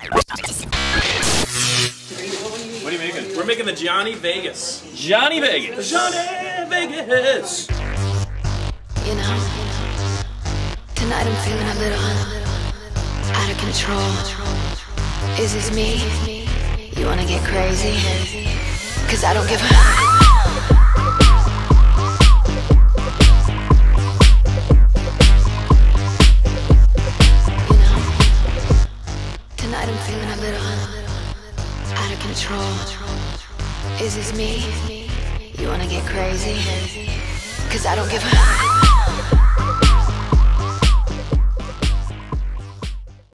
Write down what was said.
What are you making? We're making the Johnny Vegas. Johnny Vegas. Johnny Vegas. You know, tonight I'm feeling a little out of control. Is this me? You wanna get crazy? 'Cause I don't give a... Tonight I'm feeling a little out of control. Is this me? You wanna get crazy? 'Cause I don't give a...